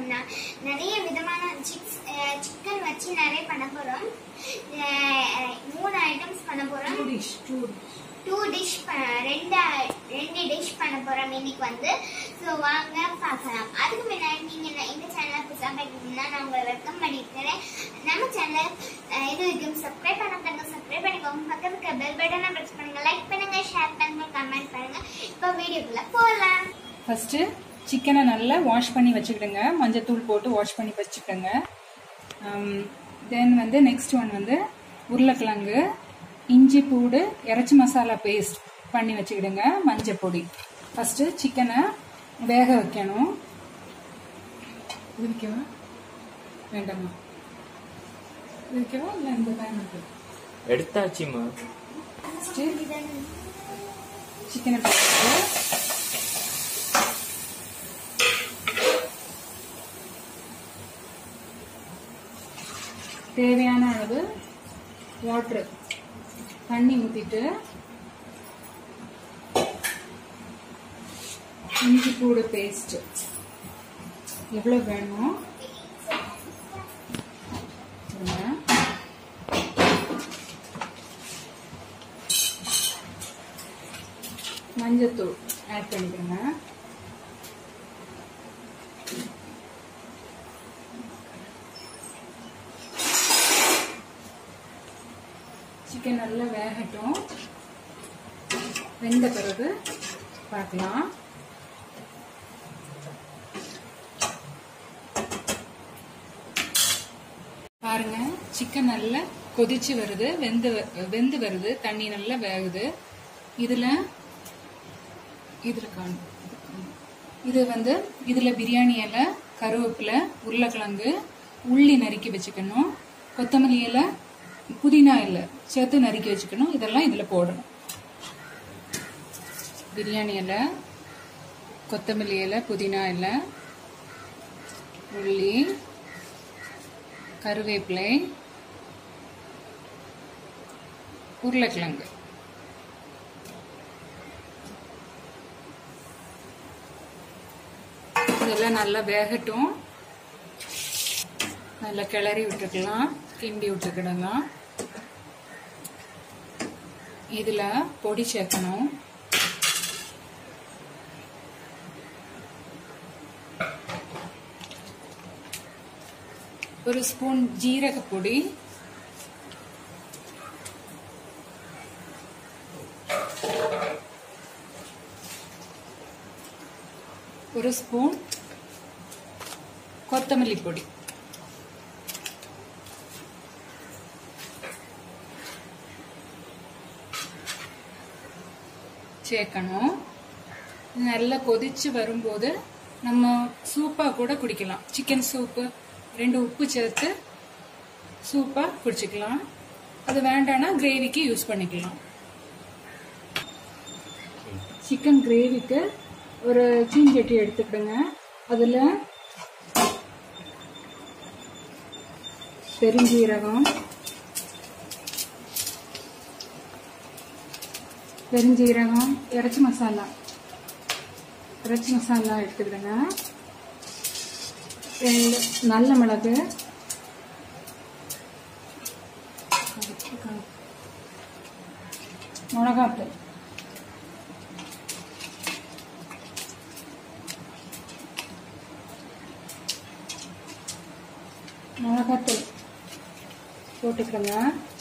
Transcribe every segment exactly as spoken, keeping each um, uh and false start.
நிறைய விதமான சிக்கன் வச்சு நிறைய பண்ண போறோம். மூணு ஐட்டம்ஸ் பண்ண போறோம். டூ டிஷ் டூ டிஷ் ரெண்டு ரெண்டு டிஷ் பண்ண போறோம் இன்னைக்கு வந்து. ஸோ வாங்க பார்க்கலாம். அதுக்கு முன்னாடி நீங்க எங்க சேனலை புதுசாக பார்க்கணும்னா நான் உங்களை வெல்கம் பண்ணிக்கிறேன். நம்ம சேனல் இது வரைக்கும் சப்ஸ்கிரைப் பண்ணாதவங்க சப்ஸ்கிரைப் பண்ணிக்கோங்க. பக்கத்துக்கு பெல் பட்டனை பிரஸ் பண்ணுங்க, லைக் பண்ணுங்க, ஷேர் பண்ணுங்க, கமெண்ட் பண்ணுங்க. இப்போ வீடியோக்குள்ள போகலாம். ஃபர்ஸ்ட் சிக்கனை நல்லா வாஷ் பண்ணி வச்சுக்கிடுங்க. மஞ்சத்தூள் போட்டு வாஷ் பண்ணி வச்சுக்கோங்க. தென் வந்து நெக்ஸ்ட் ஒன் வந்து உருளைக்கிழங்கு, இஞ்சி பூடு, இறைச்சி மசாலா பேஸ்ட் பண்ணி வச்சுக்கிடுங்க. மஞ்சள் பொடி. ஃபர்ஸ்ட் சிக்கனை வேக வைக்கணும். இருக்கவா வேண்டாமா? இருக்கவா இல்லை இந்த டைம் எடுத்தாச்சுமா. சிக்கனை போட்டு தேவையான அளவு வாட்டர் தண்ணி ஊற்றிட்டு இஞ்சி பூடு பேஸ்ட் எவ்வளோ வேணுமோ மஞ்சத்தூள் ஆட் பண்ணிக்கோங்க. சிக்கன் நல்லா வேகட்டும். வெந்த பிறகு பார்க்கலாம். பாருங்க, சிக்கன் நல்லா கொதிச்சு வருது, வெந்து வெந்து வருது, தண்ணி நல்லா வேகுது. இதுல இதுல காணும் இது வந்து இதுல பிரியாணி இலை, கருவேப்பிலை, உருளைக்கிழங்கு, உள்ளி நறுக்கி வச்சுக்கணும், கொத்தமல்லி இலை, புதினா இலை சேர்த்து நறுக்கி வச்சுக்கணும். இதெல்லாம் இதுல போடணும். பிரியாணி இலை, கொத்தமல்லி இலை, புதினா இலை, உள்ளி, கருவேப்பிலை, உருளைக்கிழங்கு. இதெல்லாம் நல்லா வேகட்டும். நல்லா கிளறி விட்டுக்கலாம், கிண்டி விட்டுக்கிடலாம். இதுல பொடி சேர்க்கணும். ஒரு ஸ்பூன் ஜீரக பொடி, ஒரு ஸ்பூன் கொத்தமல்லி பொடி, சேர்க்கணும். நல்லா கொதிச்சு வரும்போது நம்ம சூப்பா கூட குடிக்கலாம். சிக்கன் சூப்பு ரெண்டு உப்பு சேர்த்து சூப்பா குடிச்சுக்கலாம். அது வேண்டாம்னா கிரேவிக்கு யூஸ் பண்ணிக்கலாம். சிக்கன் கிரேவிக்கு ஒரு சீஞ்சட்டி எடுத்துக்கிடுங்க. அதுல பெருஞ்சீரகம், பெருஞ்சீரகம், இறைச்சி மசாலா இறைச்சி மசாலா எடுத்துக்கிடுங்க. ரெண்டு நல்ல மிளகு, மிளகாத்தூள், மிளகாத்தூள் போட்டுக்கிறோங்க.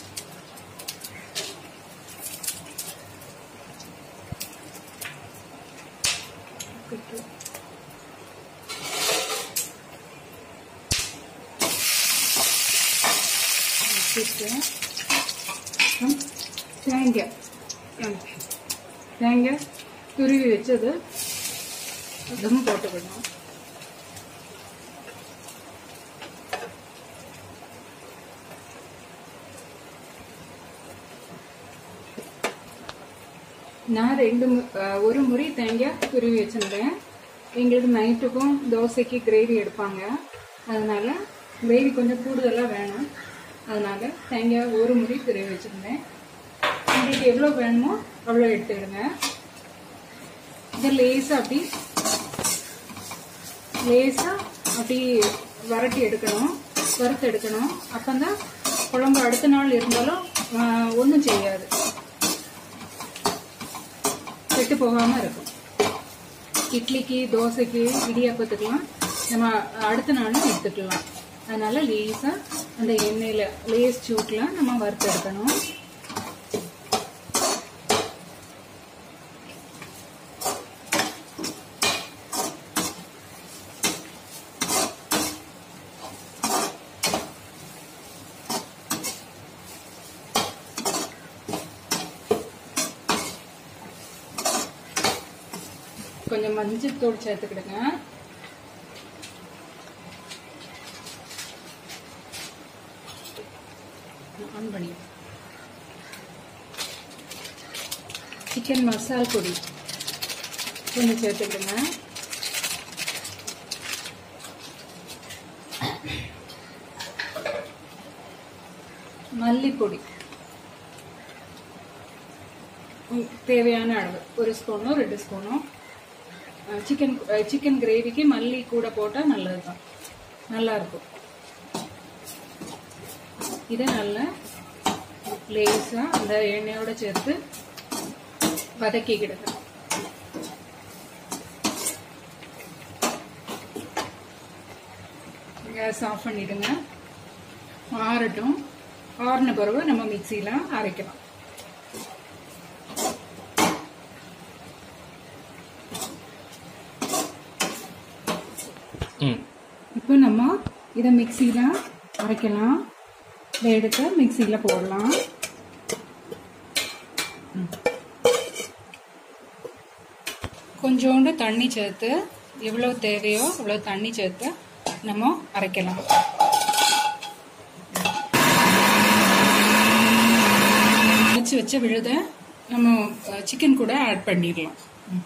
தேங்காய் தேங்காய் துருவி வச்சது அதுவும் போட்டுக்கணும். நான் ரெண்டு ஒரு முறை தேங்காய் துருவி வச்சிருந்தேன். எங்களுக்கு நைட்டுக்கும் தோசைக்கு கிரேவி எடுப்பாங்க. அதனால கிரேவி கொஞ்சம் கூடுதலாக வேணும். அதனால தேங்காய் ஒரு முறை துருவி வச்சிருந்தேன். உங்களுக்கு எவ்வளோ வேணுமோ அவ்வளோ எடுத்துக்கிடுங்க. இதை லேசாக அப்படி லேசாக அப்படி வரட்டி எடுக்கணும், வறுத்து எடுக்கணும். அப்பந்தான் குழம்பு அடுத்த நாள் இருந்தாலும் ஒன்றும் செய்யாது, கெட்டு போகாம இருக்கும். இட்லிக்கு, தோசைக்கு, இடியாப்பத்துக்கெல்லாம் நம்ம அடுத்த நாளும் எடுத்துக்கலாம். அதனால லேசா அந்த எண்ணெயில லேஸ் சூட்ல நம்ம வறுத்து எடுக்கணும். கொஞ்சம் மஞ்சள் தூள் சேர்த்துக்கிடுங்க. ஆன் பண்ணி சிக்கன் மசால் பொடி கொஞ்சம் சேர்த்துக்கிடுங்க. மல்லிப்பொடி தேவையான அளவு, ஒரு ஸ்பூனோ ரெண்டு ஸ்பூனோ. சிக்கன் சிக்கன் கிரேவிக்கு மல்லி கூட போட்டால் நல்லதுதான், நல்லா இருக்கும். இதை நல்லா லேசா அந்த எண்ணெயோட சேர்த்து வதக்கிக்கிடுங்க. கேஸ் ஆஃப் பண்ணிடுங்க. ஆறட்டும். ஆறின பிறகு நம்ம மிக்சியில அரைக்கலாம். இப்போ நம்ம இதை மிக்சியில அரைக்கலாம். இதை எடுத்து மிக்சியில போடலாம். கொஞ்சோண்டு தண்ணி சேர்த்து, எவ்வளவு தேவையோ அவ்வளவு தண்ணி சேர்த்து நம்ம அரைக்கலாம். அரைச்சி வச்ச விழுத நம்ம சிக்கன் கூட ஆட் பண்ணிடலாம்.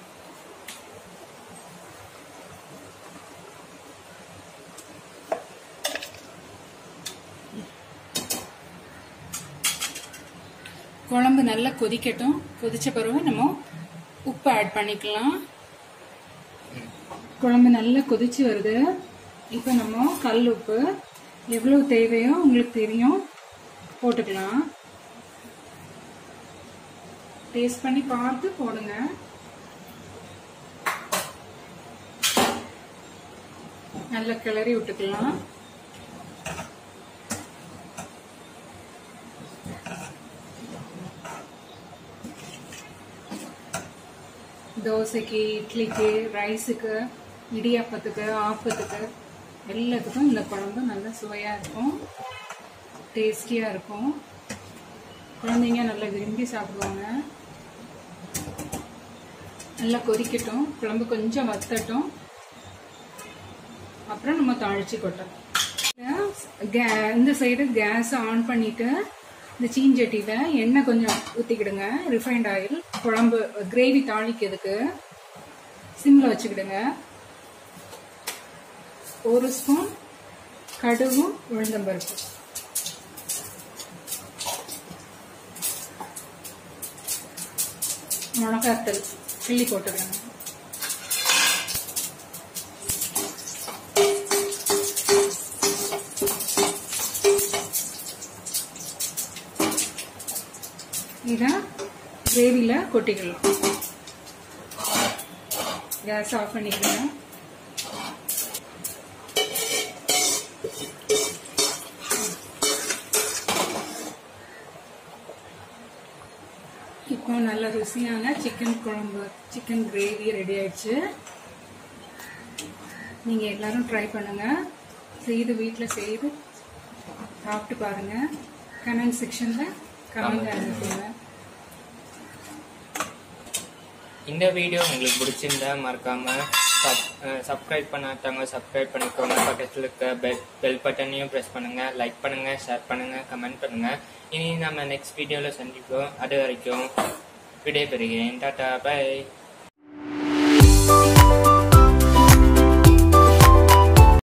குழம்பு நல்லா கொதிக்கட்டும். கொதிச்ச பிறகு நம்ம உப்பு ஆட் பண்ணிக்கலாம். குழம்பு நல்லா கொதிச்சு வருது. இப்போ நம்ம கல் உப்பு எவ்வளவு தேவையோ உங்களுக்கு தெரியும், போட்டுக்கலாம். டேஸ்ட் பண்ணி பார்த்து போடுங்க. நல்லா கிளறி விட்டுக்கலாம். தோசைக்கு, இட்லிக்கு, ரைஸுக்கு, இடியாப்பத்துக்கு, ஆப்பத்துக்கு எல்லாத்துக்கும் இந்த குழம்பு நல்லா சுவையாக இருக்கும், டேஸ்டியாக இருக்கும். குழந்தைங்க நல்லா விரும்பி சாப்பிடுவாங்க. நல்லா கொதிக்கட்டும், குழம்பு கொஞ்சம் வத்தட்டும், அப்புறம் நம்ம தாளிச்சு கொட்டணும். இந்த சைடு கேஸ் ஆன் பண்ணிட்டு இந்த சீஞ்சட்டியில எண்ணெய் கொஞ்சம் ஊற்றிக்கிடுங்க, ரிஃபைண்ட் ஆயில். குழம்பு கிரேவி தாளிக்கிறதுக்கு சிம்ல வச்சுக்கிடுங்க. ஒரு ஸ்பூன் கடுகும் உளுந்தம்பருப்பு, மிளகாத்தூள் கிள்ளி போட்டுக்கணும். இதை கிரேவியில கொட்டிக்கலாம். கேஸ் ஆஃப் பண்ணிக்கலாம். இப்போ நல்ல ருசியான சிக்கன் குழம்பு, சிக்கன் கிரேவி ரெடி ஆயிடுச்சு. நீங்க எல்லாரும் ட்ரை பண்ணுங்க, செய்து வீட்டில் செய்து சாப்பிட்டு பாருங்க. கமெண்ட் செக்ஷன்ல கமெண்ட் அனுப்புங்க. இந்த வீடியோ உங்களுக்கு பிடிச்சிருந்தா மறக்காம சப்ஸ்கிரைப் பண்ணாதவங்க சப்ஸ்கிரைப் பண்ணிக்கோங்க. பக்கத்தில் இருக்க பெல் பெல் பட்டனையும் ப்ரெஸ் பண்ணுங்க. லைக் பண்ணுங்க, ஷேர் பண்ணுங்க, கமெண்ட் பண்ணுங்க. இனி நம்ம நெக்ஸ்ட் வீடியோவில் சந்திப்போம். அது வரைக்கும் விடைபெறுகிறேன். டாடா, பை.